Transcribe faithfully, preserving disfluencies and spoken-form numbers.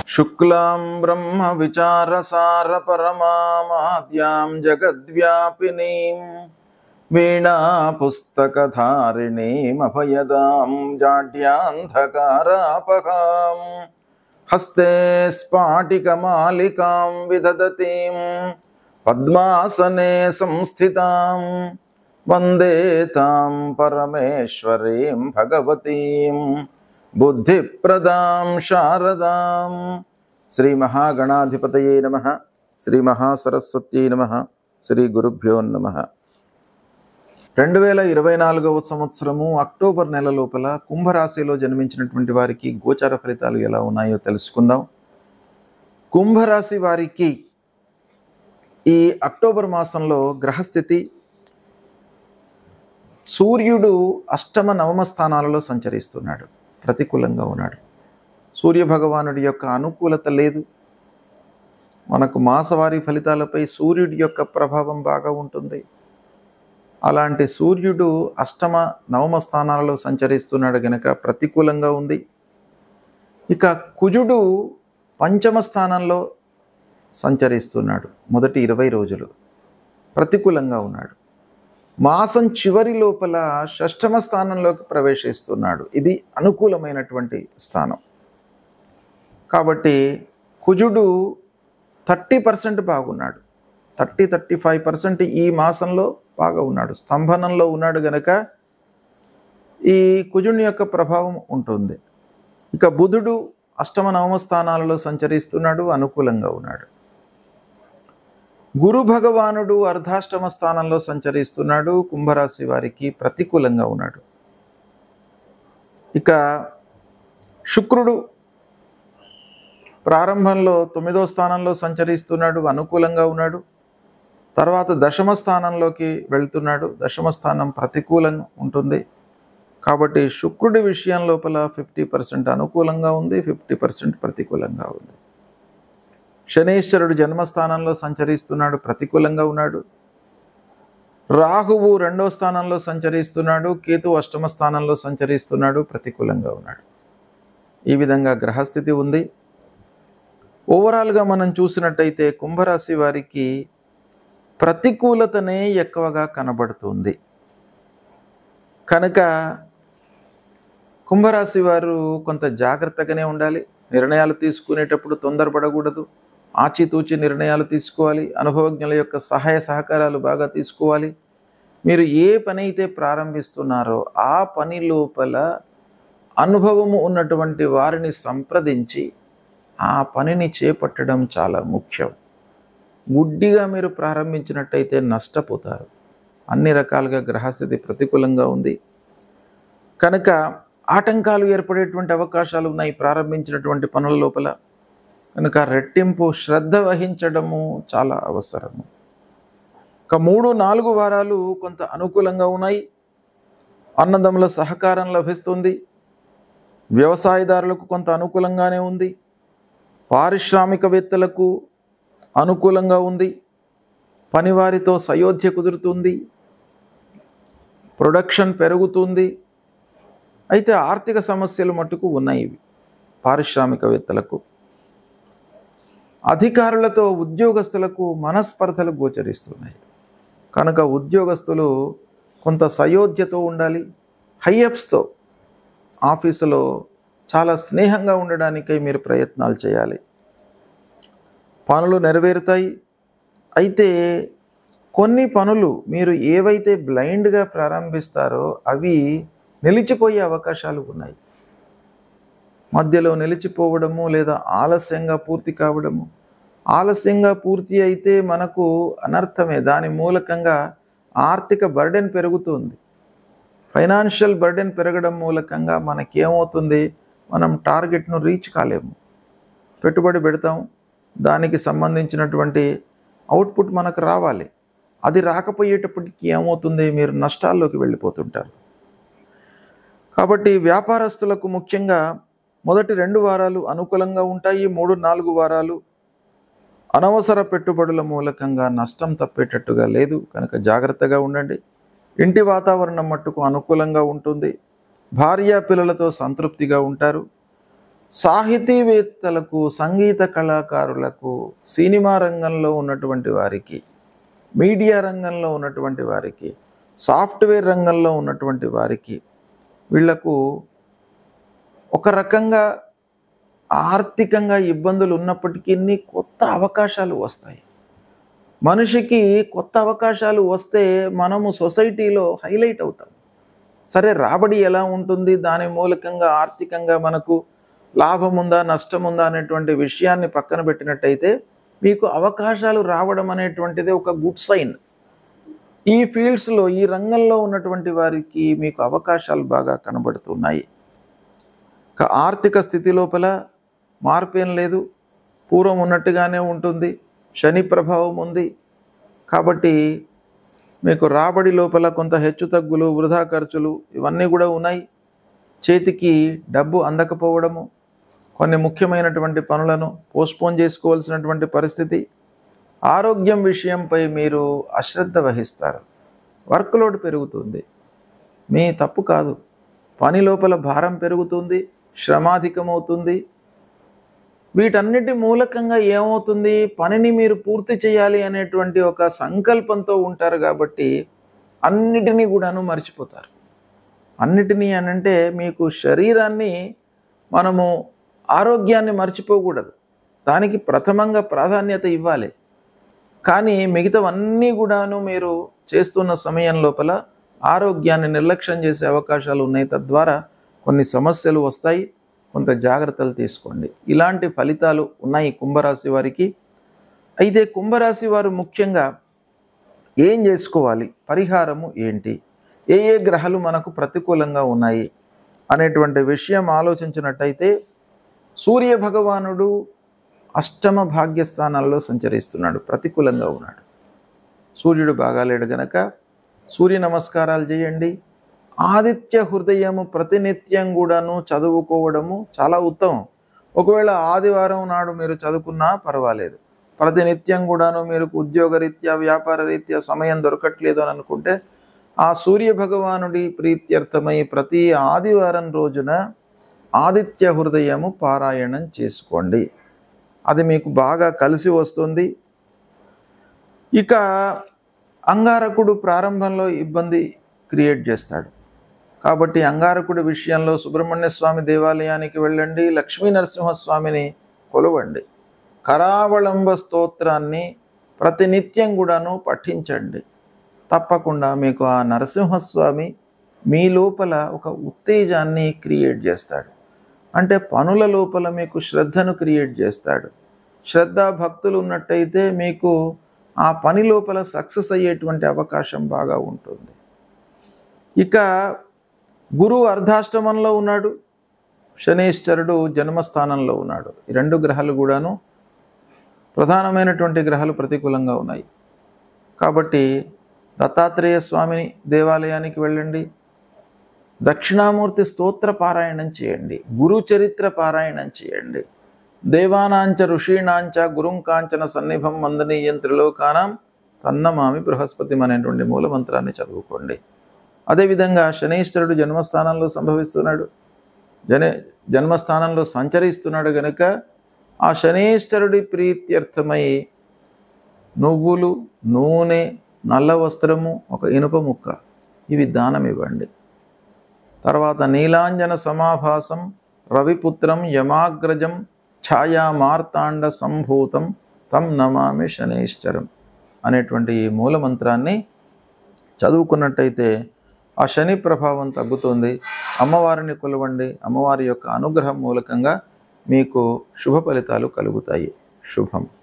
शुक्लां ब्रह्म विचारसार परमामाद्यां जगद्व्यापिनीं वीणा पुस्तकधारिणीम् अभयदां जाड्यान्धकारापहां हस्ते स्फाटिकमालिकां विदधतीं पद्मासने संस्थितां वन्दे तां परमेश्वरीं भगवतीं बुद्धिप्रदां शारदां। श्री महागणाधिपतये नमः। श्री महासरस्वत्यै नमः। श्री गुरुभ्यो नमः। రెండు వేల ఇరవై నాలుగవ సంవత్సరము అక్టోబర్ నెల లోపల కుంభరాశిలో జన్మించినటువంటి వారికి గోచార ఫలితాలు ఎలా ఉన్నాయో తెలుసుకుందాం. కుంభరాశి వారికి ఈ అక్టోబర్ మాసంలో గ్రహస్థితి సూర్యుడు అష్టమ నవమ స్థానాలలో సంచరిస్తున్నాడు, ప్రతికూలంగా ఉన్నాడు. సూర్య భగవానుడి యొక్క అనుకూలత లేదు. మనకు మాసవారీ ఫలితాలపై సూర్యుడి యొక్క ప్రభావం బాగా ఉంటుంది. అలాంటి సూర్యుడు అష్టమ నవమ స్థానాలలో సంచరిస్తున్నాడు గనక ప్రతికూలంగా ఉంది. ఇక కుజుడు పంచమ స్థానంలో సంచరిస్తున్నాడు. మొదటి ఇరవై రోజులు ప్రతికూలంగా ఉన్నాడు. మాసం చివరి లోపల షష్టమ స్థానంలోకి ప్రవేశిస్తున్నాడు. ఇది అనుకూలమైనటువంటి స్థానం. కాబట్టి కుజుడు థర్టీ పర్సెంట్ బాగున్నాడు. థర్టీ థర్టీ ఫైవ్ పర్సెంట్ ఈ మాసంలో బాగా ఉన్నాడు. స్తంభనంలో ఉన్నాడు గనక ఈ కుజుని యొక్క ప్రభావం ఉంటుంది. ఇక బుధుడు అష్టమ నవమ స్థానాలలో సంచరిస్తున్నాడు, అనుకూలంగా ఉన్నాడు. గురు భగవానుడు అర్ధాష్టమ స్థానంలో సంచరిస్తున్నాడు, కుంభరాశి వారికి ప్రతికూలంగా ఉన్నాడు. ఇక శుక్రుడు ప్రారంభంలో తొమ్మిదో స్థానంలో సంచరిస్తున్నాడు, అనుకూలంగా ఉన్నాడు. తర్వాత దశమ స్థానంలోకి వెళ్తున్నాడు. దశమ స్థానం ప్రతికూలంగా ఉంటుంది. కాబట్టి శుక్రుడి విషయం లోపల ఫిఫ్టీ పర్సెంట్ అనుకూలంగా ఉంది, ఫిఫ్టీ పర్సెంట్ ప్రతికూలంగా ఉంది. శనీశ్వరుడు జన్మస్థానంలో సంచరిస్తున్నాడు, ప్రతికూలంగా ఉన్నాడు. రాహువు రెండో స్థానంలో సంచరిస్తున్నాడు, కేతు అష్టమ స్థానంలో సంచరిస్తున్నాడు, ప్రతికూలంగా ఉన్నాడు. ఈ విధంగా గ్రహస్థితి ఉంది. ఓవరాల్గా మనం చూసినట్టయితే కుంభరాశి వారికి ప్రతికూలతనే ఎక్కువగా కనబడుతుంది. కనుక కుంభరాశి వారు కొంత జాగ్రత్తగానే ఉండాలి. నిర్ణయాలు తీసుకునేటప్పుడు తొందరపడకూడదు. ఆచితూచి నిర్ణయాలు తీసుకోవాలి. అనుభవజ్ఞుల యొక్క సహాయ సహకారాలు బాగా తీసుకోవాలి. మీరు ఏ పని అయితే ప్రారంభిస్తున్నారో ఆ పని లోపల అనుభవము ఉన్నటువంటి వారిని సంప్రదించి ఆ పనిని చేపట్టడం చాలా ముఖ్యం. గుడ్డిగా మీరు ప్రారంభించినట్టయితే నష్టపోతారు. అన్ని రకాలుగా గ్రహస్థితి ప్రతికూలంగా ఉంది కనుక ఆటంకాలు ఏర్పడేటువంటి అవకాశాలు ఉన్నాయి ప్రారంభించినటువంటి పనుల లోపల. కనుక రెట్టింపు శ్రద్ధ వహించడము చాలా అవసరము. ఒక మూడు నాలుగు వారాలు కొంత అనుకూలంగా ఉన్నాయి. అన్నదమ్ముల సహకారం లభిస్తుంది. వ్యవసాయదారులకు కొంత అనుకూలంగానే ఉంది. పారిశ్రామికవేత్తలకు అనుకూలంగా ఉంది. పనివారితో సయోధ్య కుదురుతుంది. ప్రొడక్షన్ పెరుగుతుంది. అయితే ఆర్థిక సమస్యలు మట్టుకు ఉన్నాయి పారిశ్రామికవేత్తలకు. అధికారులతో ఉద్యోగస్తులకు మనస్పర్ధలు గోచరిస్తున్నాయి కనుక ఉద్యోగస్తులు కొంత సయోధ్యతో ఉండాలి. హైఅప్స్తో ఆఫీసులో చాలా స్నేహంగా ఉండడానికై మీరు ప్రయత్నాలు చేయాలి. పనులు నెరవేరుతాయి. అయితే కొన్ని పనులు మీరు ఏవైతే బ్లైండ్గా ప్రారంభిస్తారో అవి నిలిచిపోయే అవకాశాలు ఉన్నాయి. మధ్యలో నిలిచిపోవడము లేదా ఆలస్యంగా పూర్తి కావడము. ఆలస్యంగా పూర్తి అయితే మనకు అనర్థమే. దాని మూలకంగా ఆర్థిక బర్డెన్ పెరుగుతుంది. ఫైనాన్షియల్ బర్డెన్ పెరగడం మూలకంగా మనకేమవుతుంది, మనం టార్గెట్ను రీచ్ కాలేము. పెట్టుబడి పెడతాం, దానికి సంబంధించినటువంటి అవుట్పుట్ మనకు రావాలి. అది రాకపోయేటప్పటికి ఏమవుతుంది, మీరు నష్టాల్లోకి వెళ్ళిపోతుంటారు. కాబట్టి వ్యాపారస్తులకు ముఖ్యంగా మొదటి రెండు వారాలు అనుకూలంగా ఉంటాయి. మూడు నాలుగు వారాలు అనవసర పెట్టుబడుల మూలకంగా నష్టం తప్పేటట్టుగా లేదు కనుక జాగ్రత్తగా ఉండండి. ఇంటి వాతావరణం మట్టుకు అనుకూలంగా ఉంటుంది. భార్య పిల్లలతో సంతృప్తిగా ఉంటారు. సాహితీవేత్తలకు, సంగీత కళాకారులకు, సినిమా రంగంలో ఉన్నటువంటి వారికి, మీడియా రంగంలో ఉన్నటువంటి వారికి, సాఫ్ట్వేర్ రంగంలో ఉన్నటువంటి వారికి, వీళ్లకు ఒక రకంగా ఆర్థికంగా ఇబ్బందులు ఉన్నప్పటికీ కొత్త అవకాశాలు వస్తాయి. మనిషికి కొత్త అవకాశాలు వస్తే మనము సొసైటీలో హైలైట్ అవుతాం. సరే, రాబడి ఎలా ఉంటుంది, దాని మూలకంగా ఆర్థికంగా మనకు లాభం ఉందా నష్టం ఉందా అనేటువంటి విషయాన్ని పక్కన పెట్టినట్టయితే మీకు అవకాశాలు రావడం అనేటువంటిది ఒక గుడ్ సైన్. ఈ ఫీల్డ్స్లో, ఈ రంగంలో ఉన్నటువంటి వారికి మీకు అవకాశాలు బాగా కనబడుతున్నాయి. ఆర్థిక స్థితి లోపల మార్పేం లేదు, పూర్వం ఉన్నట్టుగానే ఉంటుంది. శని ప్రభావం ఉంది కాబట్టి మీకు రాబడి లోపల కొంత హెచ్చు తగ్గులు, వృధా ఖర్చులు ఇవన్నీ కూడా ఉన్నాయి. చేతికి డబ్బు అందకపోవడము, కొన్ని ముఖ్యమైనటువంటి పనులను పోస్ట్పోన్ చేసుకోవాల్సినటువంటి పరిస్థితి, ఆరోగ్యం విషయంపై మీరు అశ్రద్ధ వహిస్తారు, వర్క్ లోడ్ పెరుగుతుంది. మీ తప్పు కాదు, పని లోపల భారం పెరుగుతుంది, శ్రమాధికమవుతుంది. వీటన్నిటి మూలకంగా ఏమవుతుంది, పనిని మీరు పూర్తి చేయాలి అనేటువంటి ఒక సంకల్పంతో ఉంటారు కాబట్టి అన్నిటినీ కూడాను మర్చిపోతారు. అన్నిటినీ అనంటే మీకు శరీరాన్ని, మనము ఆరోగ్యాన్ని మర్చిపోకూడదు, దానికి ప్రథమంగా ప్రాధాన్యత ఇవ్వాలి. కానీ మిగతావన్నీ కూడాను మీరు చేస్తున్న సమయం లోపల ఆరోగ్యాన్ని నిర్లక్ష్యం చేసే అవకాశాలు ఉన్నాయి. తద్వారా కొన్ని సమస్యలు వస్తాయి, కొంత జాగ్రత్తలు తీసుకోండి. ఇలాంటి ఫలితాలు ఉన్నాయి కుంభరాశి వారికి. అయితే కుంభరాశి వారు ముఖ్యంగా ఏం చేసుకోవాలి, పరిహారము ఏంటి, ఏ ఏ గ్రహాలు మనకు ప్రతికూలంగా ఉన్నాయి అనేటువంటి విషయం ఆలోచించినట్టయితే, సూర్య భగవానుడు అష్టమ భాగ్యస్థానాల్లో సంచరిస్తున్నాడు, ప్రతికూలంగా ఉన్నాడు. సూర్యుడు బాగాలేడు గనక సూర్య నమస్కారాలు చేయండి. ఆదిత్య హృదయము ప్రతినిత్యం కూడాను చదువుకోవడము చాలా ఉత్తమం. ఒకవేళ ఆదివారం నాడు మీరు చదువుకున్నా పర్వాలేదు. ప్రతినిత్యం కూడాను మీరు ఉద్యోగరీత్యా, వ్యాపార రీత్యా సమయం దొరకట్లేదు అని అనుకుంటే ఆ సూర్య భగవానుడి ప్రీత్యర్థమై ప్రతి ఆదివారం రోజున ఆదిత్య హృదయము పారాయణం చేసుకోండి. అది మీకు బాగా కలిసి వస్తుంది. ఇక అంగారకుడు ప్రారంభంలో ఇబ్బంది క్రియేట్ చేస్తాడు కాబట్టి అంగారకుడి విషయంలో సుబ్రహ్మణ్య స్వామి దేవాలయానికి వెళ్ళండి, లక్ష్మీ నరసింహస్వామిని కొలవండి, కరావళంబ స్తోత్రాన్ని ప్రతినిత్యం కూడాను పఠించండి. తప్పకుండా మీకు ఆ నరసింహస్వామి మీ లోపల ఒక ఉత్తేజాన్ని క్రియేట్ చేస్తాడు. అంటే పనుల లోపల మీకు శ్రద్ధను క్రియేట్ చేస్తాడు. శ్రద్ధ భక్తులు ఉన్నట్టయితే మీకు ఆ పని లోపల సక్సెస్ అయ్యేటువంటి అవకాశం బాగా ఉంటుంది. ఇక గురువు అర్ధాష్టమంలో ఉన్నాడు, శనీశ్వరుడు జన్మస్థానంలో ఉన్నాడు. ఈ రెండు గ్రహాలు కూడాను ప్రధానమైనటువంటి గ్రహాలు ప్రతికూలంగా ఉన్నాయి. కాబట్టి దత్తాత్రేయ స్వామిని దేవాలయానికి వెళ్ళండి, దక్షిణామూర్తి స్తోత్ర పారాయణం చేయండి, గురు చరిత్ర పారాయణం చేయండి. దేవానాంచ ఋషీణాంచ గురుం కాంచన సన్నిభం వందనీయం త్రిలోకానాం తన్నమామి బృహస్పతి అనేటువంటి మూలమంత్రాన్ని చదువుకోండి. అదేవిధంగా శనీశ్వరుడు జన్మస్థానంలో సంభవిస్తున్నాడు, జనే జన్మస్థానంలో సంచరిస్తున్నాడు గనుక ఆ శనీశ్వరుడి ప్రీత్యర్థమై నువ్వులు, నూనె, నల్ల వస్త్రము, ఒక ఇనుప ముక్క ఇవి దానం ఇవ్వండి. తర్వాత నీలాంజన సమాభాసం రవిపుత్రం యమాగ్రజం ఛాయా మార్తాండ సంభూతం తం నమామి శనైశ్చరం అనేటువంటి ఈ మూలమంత్రాన్ని చదువుకున్నట్టయితే ఆ శని ప్రభావం తగ్గుతుంది. అమ్మవారిని కొలవండి, అమ్మవారి యొక్క అనుగ్రహం మూలకంగా మీకు శుభ ఫలితాలు కలుగుతాయి. శుభం.